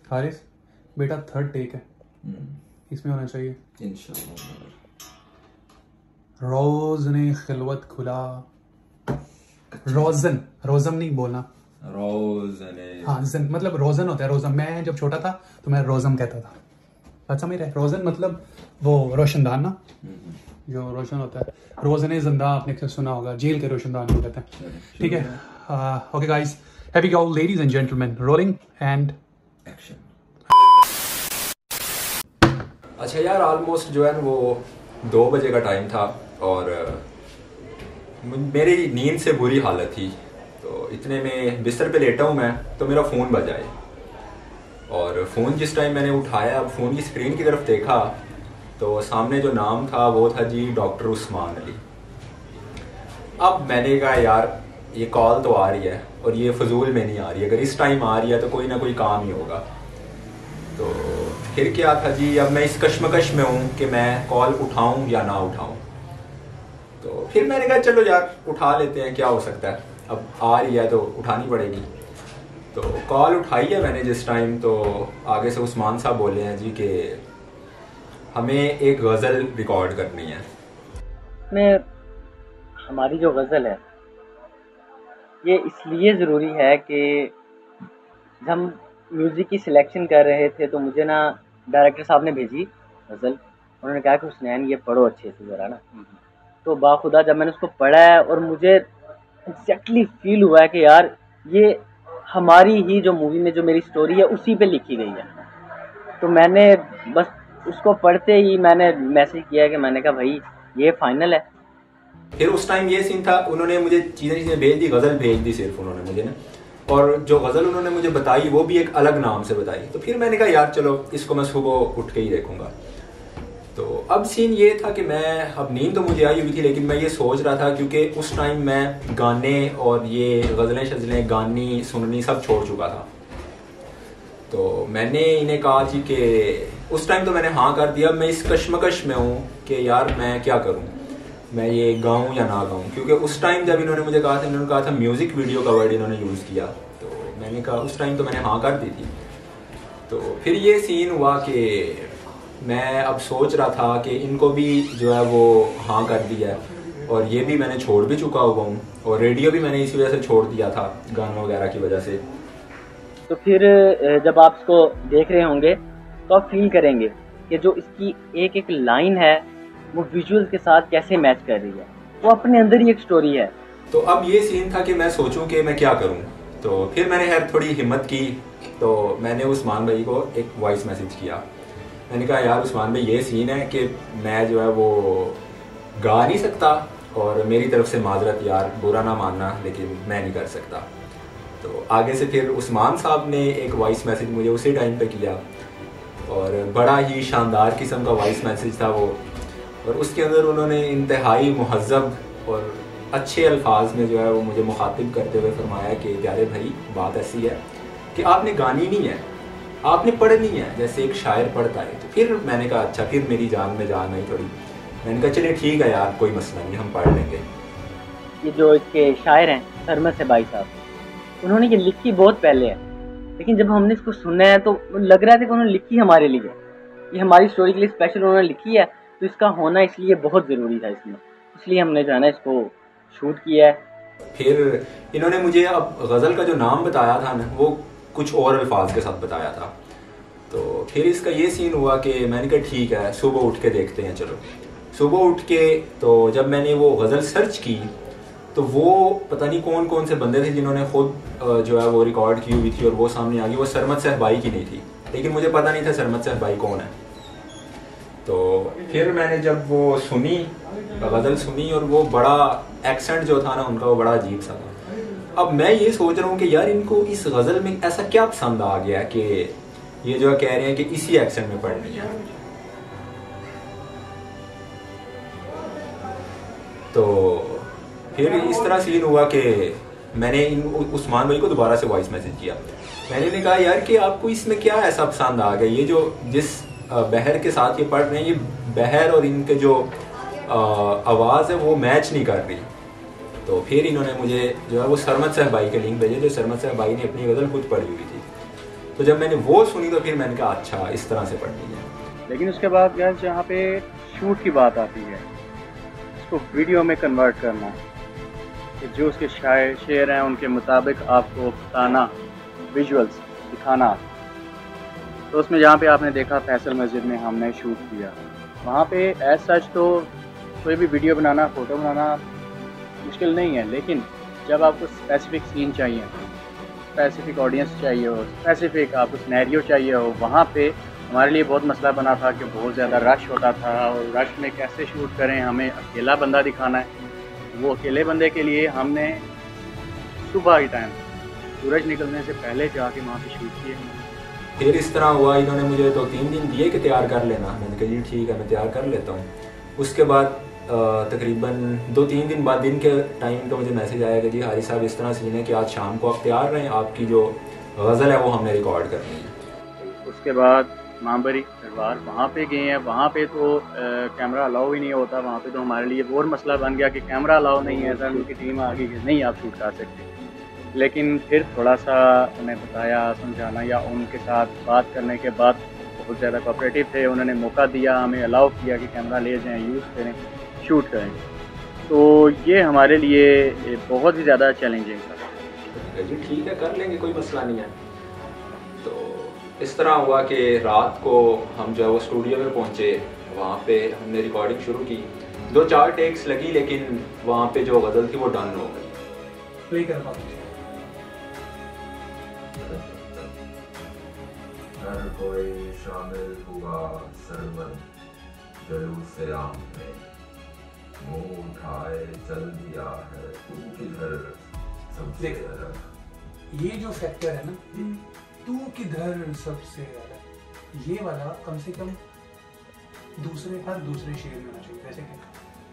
हारिस बेटा third take है, इसमें होना चाहिए इंशाल्लाह। रोज ने खिलवत खुला, रोजन रोजम नहीं बोलना, रोजन। हाँ जन मतलब रोजन होता है, रोजम। मैं जब छोटा था तो मैं रोजम कहता था। अच्छा मेरा रोजन मतलब वो रोशनदान ना, जो रोशन होता है। रोजन जिंदा आपने अक्सर सुना होगा, जेल के रोशनदान को कहते हैं। ठीक है, okay guys, happy go ladies and gentleman, rolling and action. अच्छा यार, ऑलमोस्ट जो है ना वो 2 बजे का टाइम था और मेरी नींद से बुरी हालत थी। तो इतने में बिस्तर पे लेटा हूँ मैं, तो मेरा फ़ोन बजाए और फ़ोन जिस टाइम मैंने उठाया, अब फ़ोन की स्क्रीन की तरफ देखा तो सामने जो नाम था वो था जी डॉक्टर उस्मान अली। अब मैंने कहा यार ये कॉल तो आ रही है और ये फजूल में नहीं आ रही, अगर इस टाइम आ रही है तो कोई ना कोई काम ही होगा। तो फिर क्या था जी, अब मैं इस कश्मकश में हूँ कि मैं कॉल उठाऊँ या ना उठाऊँ। तो फिर मैंने कहा चलो यार उठा लेते हैं, क्या हो सकता है, अब आ रही है तो उठानी पड़ेगी। तो कॉल उठाई है मैंने जिस टाइम, तो आगे से उस्मान साहब बोले हैं जी कि हमें एक गज़ल रिकॉर्ड करनी है। में हमारी जो गज़ल है ये इसलिए ज़रूरी है कि जब हम म्यूज़िक की सिलेक्शन कर रहे थे तो मुझे ना डायरेक्टर साहब ने भेजी गज़ल, उन्होंने कहा कि हुसनैन ये पढ़ो अच्छे से ज़रा ना। तो बाखुदा जब मैंने उसको पढ़ा है और मुझे एग्जैक्टली फील हुआ है कि यार ये हमारी ही जो मूवी में जो मेरी स्टोरी है उसी पे लिखी गई है। तो मैंने बस उसको पढ़ते ही मैंने मैसेज किया कि मैंने कहा भाई ये फाइनल है। फिर उस टाइम ये सीन था, उन्होंने मुझे चीज़ें भेज दी, गज़ल भेज दी सिर्फ उन्होंने मुझे ना, और जो गज़ल उन्होंने मुझे बताई वो भी एक अलग नाम से बताई। तो फिर मैंने कहा यार चलो इसको मैं सुबह उठ के ही देखूंगा। तो अब सीन ये था कि मैं, अब नींद तो मुझे आई हुई थी लेकिन मैं ये सोच रहा था क्योंकि उस टाइम मैं गाने और ये गज़लें शज़लें गानी सुननी सब छोड़ चुका था। तो मैंने इन्हें कहा जी कि उस टाइम तो मैंने हाँ कर दिया। मैं इस कश्मकश में हूँ कि यार मैं क्या करूँ, मैं ये गाऊँ या ना गाऊँ, क्योंकि उस टाइम जब इन्होंने मुझे कहा था, इन्होंने कहा था म्यूज़िक वीडियो का वर्ड इन्होंने यूज़ किया। तो मैंने कहा उस टाइम तो मैंने हाँ कर दी थी। तो फिर ये सीन हुआ कि मैं अब सोच रहा था कि इनको भी जो है वो हाँ कर दिया है और ये भी मैंने छोड़ भी चुका हुआ हूँ, और रेडियो भी मैंने इसी वजह से छोड़ दिया था गानों वगैरह की वजह से। तो फिर जब आप इसको देख रहे होंगे तो आप फील करेंगे कि जो इसकी एक एक लाइन है वो विजुअल्स के साथ कैसे मैच कर रही है, वो अपने अंदर ही एक स्टोरी है। तो अब ये सीन था कि मैं सोचूं कि मैं क्या करूं। तो फिर मैंने यार थोड़ी हिम्मत की, तो मैंने उस्मान भाई को एक वॉइस मैसेज किया। मैंने कहा यार उस्मान भाई ये सीन है कि मैं जो है वो गा नहीं सकता और मेरी तरफ से माजरत, यार बुरा ना मानना लेकिन मैं नहीं कर सकता। तो आगे से फिर उस्मान साहब ने एक वॉइस मैसेज मुझे उसी टाइम पे किया और बड़ा ही शानदार किस्म का वॉइस मैसेज था वो, और उसके अंदर उन्होंने इंतहाई मुहज़्ज़ब और अच्छे अल्फाज में जो है वो मुझे मुखातिब करते हुए फरमाया कि प्यारे भाई बात ऐसी है कि आपने गानी नहीं है, आपने पढ़नी है जैसे एक शायर पढ़ता है। तो फिर मैंने कहा अच्छा, फिर मेरी जान में जान आई थोड़ी। मैंने कहा चलिए ठीक है यार, कोई मसला नहीं, हम पढ़ लेंगे। ये जो इसके शायर हैं सरमद से भाई साहब, उन्होंने ये लिखी बहुत पहले है, लेकिन जब हमने इसको सुना है तो लग रहा था कि उन्होंने लिखी हमारे लिए, ये हमारी स्टोरी के लिए स्पेशल उन्होंने लिखी है। तो इसका होना इसलिए बहुत ज़रूरी था इसमें, इसलिए हमने जो है ना इसको शूट किया है। फिर इन्होंने मुझे अब गज़ल का जो नाम बताया था ना वो कुछ और अल्फाज के साथ बताया था। तो फिर इसका ये सीन हुआ कि मैंने कहा ठीक है सुबह उठ के देखते हैं। चलो सुबह उठ के तो जब मैंने वो गज़ल सर्च की तो वो पता नहीं कौन कौन से बंदे थे जिन्होंने खुद जो है वो रिकॉर्ड की हुई थी, और वो सामने आ गई। वो सरमद सहबाई की नहीं थी, लेकिन मुझे पता नहीं था सरमद सहबाई कौन है। तो फिर मैंने जब वो सुनी गज़ल सुनी, और वो बड़ा एक्सेंट जो था ना उनका वो बड़ा अजीब सा था। अब मैं ये सोच रहा हूँ कि यार इनको इस गज़ल में ऐसा क्या पसंद आ गया कि ये जो कह रहे हैं कि इसी एक्सेंट में पढ़नी है। तो फिर इस तरह सीन हुआ कि मैंने उस्मान भाई को दोबारा से वॉइस मैसेज किया। मैंने कहा यार कि आपको इसमें क्या ऐसा पसंद आ गया, ये जो जिस बहर के साथ ये पढ़ रहे हैं, ये बहर और इनके जो आवाज़ है वो मैच नहीं कर रही। तो फिर इन्होंने मुझे जो है वो सरमद सहबाई के लिंक भेजे, जो सरमद सहबाई ने अपनी गज़ल खुद पढ़ी हुई थी। तो जब मैंने वो सुनी तो फिर मैंने कहा अच्छा इस तरह से पढ़नी है। लेकिन उसके बाद यार जहाँ पे शूट की बात आती है, इसको वीडियो में कन्वर्ट करना, कि जो उसके शेर हैं उनके मुताबिक आपको बताना, विजुअल्स दिखाना, तो उसमें जहाँ पे आपने देखा फैसल मस्जिद में हमने शूट किया, वहाँ पे एज सच तो कोई भी वीडियो बनाना, फ़ोटो बनाना मुश्किल नहीं है, लेकिन जब आपको स्पेसिफिक सीन चाहिए, स्पेसिफिक ऑडियंस चाहिए हो, स्पेसिफिक आपको सिनेरियो चाहिए हो, वहाँ पे हमारे लिए बहुत मसला बना था कि बहुत ज़्यादा रश होता था और रश में कैसे शूट करें, हमें अकेला बंदा दिखाना है। वो अकेले बंदे के लिए हमने सुबह के टाइम सूरज निकलने से पहले जाके वहाँ पे शूट किए। फिर इस तरह हुआ, इन्होंने मुझे 2-3 दिन दिए कि तैयार कर लेना। मैंने कहा जी ठीक है मैं तैयार कर लेता हूँ। उसके बाद तकरीबन 2-3 दिन बाद दिन के टाइम तो मुझे मैसेज आया कि जी हारी साहब इस तरह सीन है कि आज शाम को आप तैयार रहें, आपकी जो गज़ल है वो हमने रिकॉर्ड करनी है। उसके बाद मांबरी दरबार वहाँ पे गए हैं, वहाँ पे तो कैमरा अलाउ ही नहीं होता। वहाँ पे तो हमारे लिए और मसला बन गया कि कैमरा अलाउ नहीं है सर, उनकी टीम आ गई कि नहीं आप शूट कर सकते। लेकिन फिर थोड़ा सा उन्हें बताया, समझाना या उनके साथ बात करने के बाद बहुत ज़्यादा कोऑपरेटिव थे, उन्होंने मौका दिया, हमें अलाउ किया कि कैमरा ले जाएँ, यूज़ करें, शूट करें। तो ये हमारे लिए बहुत ही ज़्यादा चैलेंजिंग था। जी ठीक है कर लेंगे, कोई मसला नहीं है। तो इस तरह हुआ कि रात को हम जो है वो स्टूडियो में पहुँचे, वहाँ पे हमने रिकॉर्डिंग शुरू की। 2-4 टेक्स लगी लेकिन वहाँ पे जो गज़ल थी वो डन हो गई। प्ले कर पाते हर कोई शामिल हुआ सरवन जलूसे आम में, मुंह उठाए चल दिया है तू किधर सबसे अलग। ये जो फैक्टर है ना, तू किधर सबसे अलग, ये वाला कम से कम दूसरे शेर में होना चाहिए। जैसे कि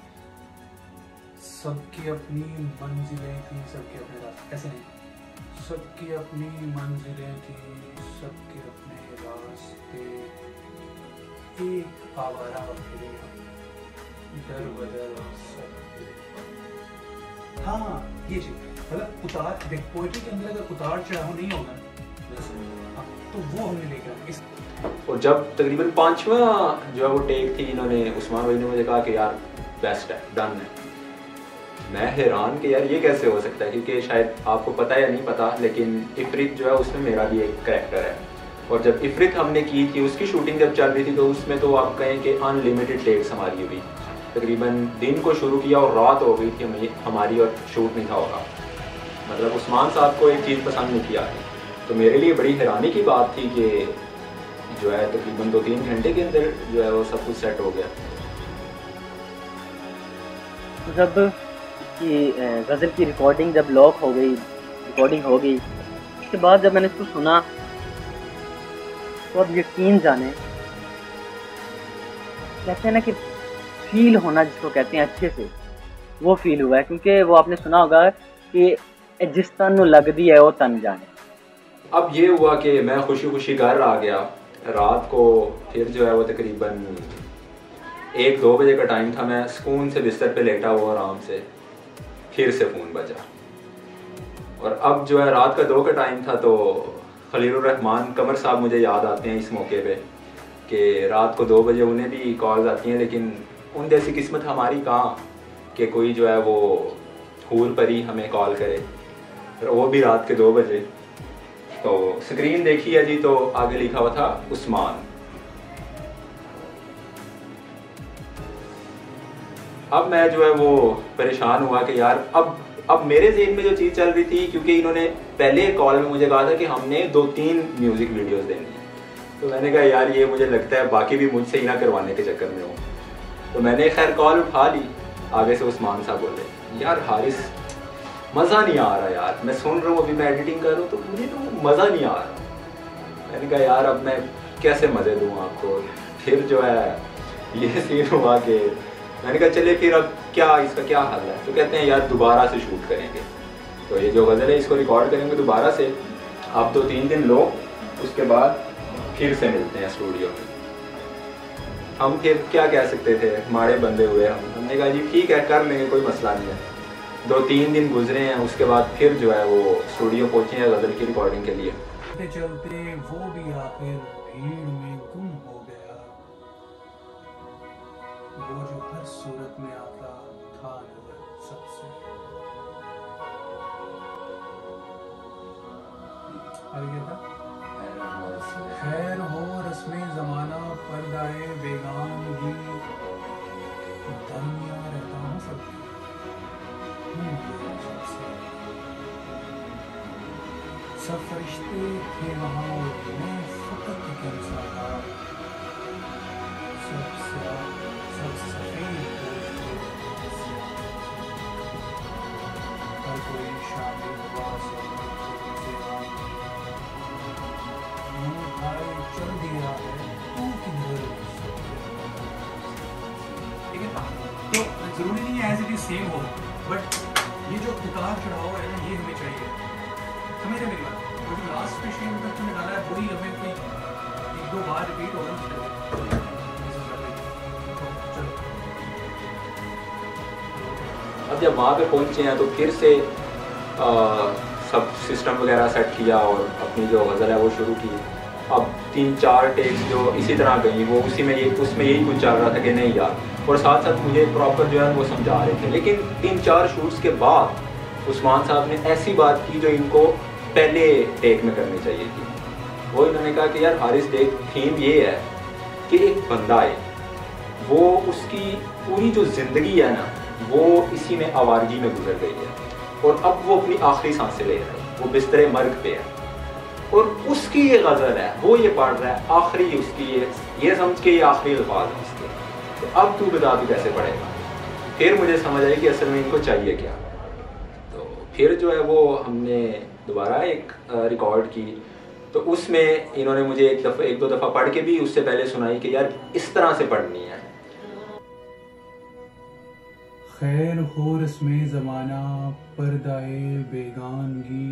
सबकी अपनी मंजिलें थी, सबके अपने रास्ते, ऐसे नहीं, सबकी अपनी मंजिलें थी, सबके अपने रास्ते, एक आवारा फिरे दर बदर सकते। हाँ ये चीज मतलब उतार देख, पोएट्री के अंदर अगर उतार चढ़ाव नहीं होगा तो वो हमने देखा। और जब तकरीबन 5वां जो है वो टेक थी, इन्होंने उस्मान भाई ने मुझे कहा कि यार बेस्ट है, डन है। मैं हैरान कि यार ये कैसे हो सकता है, क्योंकि शायद आपको पता है या नहीं पता, लेकिन इफ़रित जो है उसमें मेरा भी एक करैक्टर है। और जब इफ़रित हमने की थी, उसकी शूटिंग जब चल रही थी, तो उसमें तो आप कहें कि अनलिमिटेड टेक्स हमारी हुई। तकरीबन दिन को शुरू किया और रात हो गई थी हमारी, और शूट नहीं था होगा। मतलब उस्मान साहब को एक चीज़ पसंद नहीं किया, तो मेरे लिए बड़ी हैरानी की बात थी कि जो है तकरीबन 2-3 घंटे के अंदर जो है वो सब कुछ सेट हो गया। जब गज़ल की रिकॉर्डिंग जब लॉक हो गई, रिकॉर्डिंग हो गई, उसके बाद जब मैंने इसको सुना तो अब यकीन जाने, कहते हैं ना कि फील होना जिसको कहते हैं अच्छे से, वो फील हुआ है। क्योंकि वो आपने सुना होगा कि जिस तन लगदी है वो तन जाने। अब ये हुआ कि मैं खुशी खुशी घर आ गया रात को। फिर जो है वो तकरीबन 1-2 बजे का टाइम था, मैं सुकून से बिस्तर पे लेटा हुआ आराम से, फिर से फ़ोन बजा। और अब जो है रात का 2 का टाइम था, तो खलीलुर रहमान कमर साहब मुझे याद आते हैं इस मौके पे कि रात को 2 बजे उन्हें भी कॉल्स आती हैं, लेकिन उन जैसी किस्मत हमारी कहाँ कि कोई जो है वो हूर परी हमें कॉल करे, वो भी रात के 2 बजे। तो स्क्रीन देखी है जी, तो आगे लिखा हुआ था उस्मान। अब मैं जो है वो परेशान हुआ कि यार अब मेरे ज़हन में जो चीज़ चल रही थी, क्योंकि इन्होंने पहले कॉल में मुझे कहा था कि हमने 2-3 म्यूज़िक वीडियोस देनी है, तो मैंने कहा यार ये मुझे लगता है बाकी भी मुझसे ही ना करवाने के चक्कर में हो। तो मैंने खैर कॉल उठा ली। आगे से उस्मान साहब बोले यार हारिस मज़ा नहीं आ रहा यार, मैं सुन रहा हूँ, अभी मैं एडिटिंग कर रहा हूँ तो मुझे तो मज़ा नहीं आ रहा। मैंने कहा यार अब मैं कैसे मज़े दूँ आपको। फिर जो है ये सीन हुआ कि मैंने कहा चले फिर अब क्या इसका क्या हल है। तो कहते हैं यार दोबारा से शूट करेंगे, तो ये जो गज़ल है इसको रिकॉर्ड करेंगे दोबारा से, आप 2-3 दिन लो, उसके बाद फिर से मिलते हैं स्टूडियो में। हम फिर क्या कह सकते थे, माड़े बंदे हुए हमने कहा जी ठीक है कर लेंगे, कोई मसला नहीं है। 2-3 दिन गुजरे हैं, उसके बाद फिर जो है वो स्टूडियो पहुँचे हैं गज़ल की रिकॉर्डिंग के लिए। चलते चलते वो भी आखिर भीड़ में गुम हो गया। वो जो हर सूरत में आता था नजर सबसे। आगे था खैर हो रस्मे जमाना पर्दाए बेगानगी, दरमियां रहता हूँ सबके सब फरिश्ते थे वहाँ और मैं फकत कम सा था। सब सफेद हर कोई शामिल हुआ चल दिया है तू किधर। ठीक है, तो जरूरी नहीं है एज इट इज सेम हो, बट ये जो उतार चढ़ाव है ना ये हमें चाहिए। समझ रहे मेरी बात? वो जो लास्ट पे शेयर तक तुमने डाला है वही हमें कोई एक दो बार रिपीट होगा। अब जब वहाँ पे पहुँचे हैं तो फिर से सब सिस्टम वगैरह सेट किया और अपनी जो गज़ल है वो शुरू की। अब 3-4 टेक्स जो इसी तरह गई वो उसमें यही कुछ चल रहा था कि नहीं यार, और साथ साथ मुझे प्रॉपर जो है वो समझा रहे थे। लेकिन 3-4 शूट्स के बाद उस्मान साहब ने ऐसी बात की जो इनको पहले टेक में करनी चाहिए थी। वो इन्होंने कहा कि यार हारिस देख, थीम ये है कि एक बंदा है, वो उसकी पूरी जो ज़िंदगी है ना वो इसी में आवारगी में गुजर गई है और अब वो अपनी आखिरी सांसें ले रहा है, वो बिस्तरे मर्ग पे है और उसकी ये गज़ल है, वो ये पढ़ रहा है आखिरी उसकी ये समझ के ये आखिरी अल्फाज है उसके। तो अब तू बता तू कैसे पढ़ेगा। फिर मुझे समझ आई कि असल में इनको चाहिए क्या। तो फिर जो है वो हमने दोबारा एक रिकॉर्ड की, तो उसमें इन्होंने मुझे एक दो दफ़ा पढ़ के भी उससे पहले सुनाई कि यार इस तरह से पढ़नी है। खैर हो रस्मे ज़माना पर्दाए बेगानगी,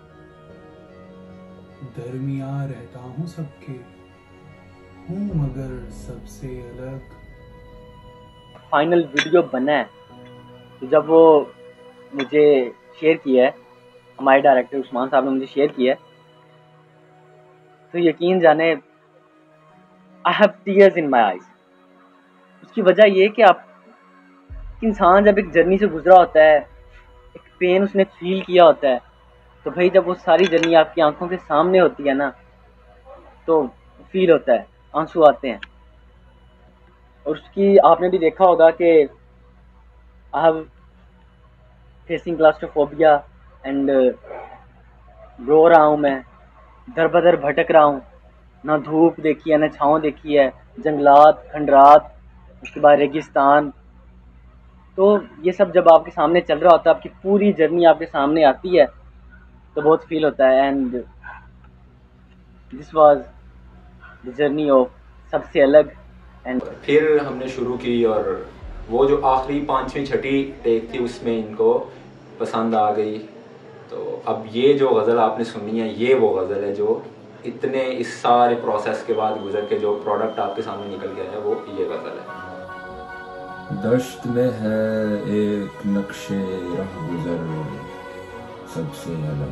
दरमियां रहता हूँ सबके हूँ मगर सबसे अलग। फाइनल वीडियो बना है तो जब वो मुझे शेयर किया है, हमारे डायरेक्टर उस्मान साहब ने मुझे शेयर किया है, तो यकीन जाने I have tears in my eyes. उसकी वजह ये है कि आप इंसान जब एक जर्नी से गुजरा होता है, एक पेन उसने फील किया होता है, तो भाई जब वो सारी जर्नी आपकी आंखों के सामने होती है ना तो फील होता है, आंसू आते हैं। और उसकी आपने भी देखा होगा कि I have facing claustrophobia and रो रहा हूँ मैं, दर बदर भटक रहा हूँ, ना धूप देखी है ना छाँव देखी है, जंगलात, खंडरात, उसके बाद रेगिस्तान। तो ये सब जब आपके सामने चल रहा होता है, आपकी पूरी जर्नी आपके सामने आती है तो बहुत फील होता है। And this was the journey of सबसे अलग। एंड फिर हमने शुरू की और वो जो आखिरी 5वीं 6ठी टेक थी उसमें इनको पसंद आ गई। तो अब ये जो गज़ल आपने सुनी है ये वो गज़ल है जो इतने इस सारे प्रोसेस के बाद गुजर के जो प्रोडक्ट आपके सामने निकल गया है वो ये गज़ल है। दश्त में है एक नक्शे राह गुजर सबसे अलग,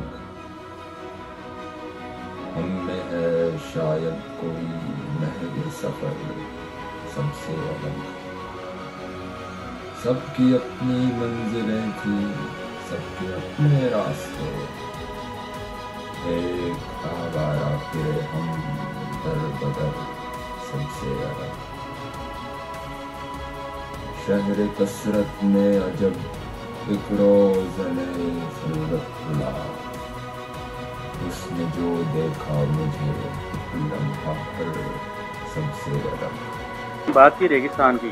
हम में है शायद कोई महज सफर सबसे अलग। सबकी अपनी मंजिलें थी, सबके अपने रास्ते, एक आवारा फिर हम दर बदर सबसे अलग। शहर कसरत में अजब एक रोज़ने ज़रूरत खुला, उसने जो देखा मुझे लम्हा पर सबसे अलग। बात की रेगिस्तान की,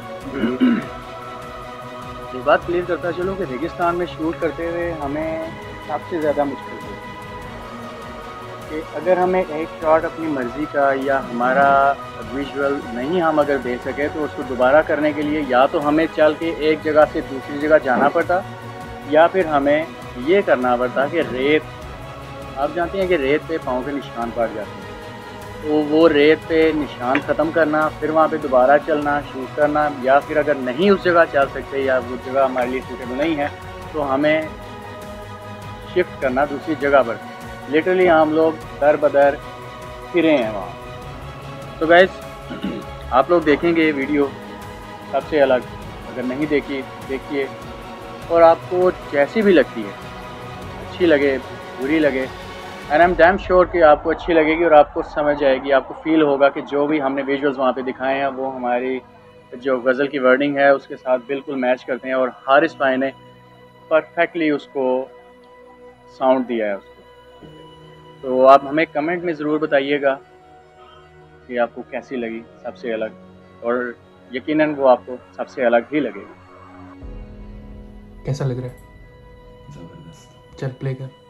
ये बात क्लियर करता चलूँ कि रेगिस्तान में शूट करते हुए हमें सबसे ज़्यादा मुश्किल थी कि अगर हमें एक शॉट अपनी मर्ज़ी का या हमारा विजुअल नहीं हम अगर दे सके तो उसको दोबारा करने के लिए या तो हमें चल के एक जगह से दूसरी जगह जाना पड़ता या फिर हमें ये करना पड़ता कि रेत, आप जानते हैं कि रेत पे पाँव के निशान पड़ जाते हैं, तो वो रेत पे निशान ख़त्म करना, फिर वहाँ पे दोबारा चलना, शूट करना, या फिर अगर नहीं उस जगह चल सकते या वो जगह हमारे लिए सूटेबल नहीं है तो हमें शिफ्ट करना दूसरी जगह पर। लिटरली हम लोग दर बदर फिरे हैं वहाँ। तो गाइस आप लोग देखेंगे ये वीडियो सबसे अलग, अगर नहीं देखी देखिए, और आपको जैसी भी लगती है, अच्छी लगे बुरी लगे, and I am damn sure कि आपको अच्छी लगेगी और आपको समझ आएगी, आपको फील होगा कि जो भी हमने विजुअल्स वहाँ पे दिखाए हैं वो हमारी जो गज़ल की वर्डिंग है उसके साथ बिल्कुल मैच करते हैं, और हारिस भाई ने परफेक्टली उसको साउंड दिया है उसको। तो आप हमें कमेंट में ज़रूर बताइएगा कि आपको कैसी लगी सबसे अलग, और यकीनन वो आपको सबसे अलग ही लगेगी। कैसा लग रहा है? जबरदस्त। चल प्ले कर।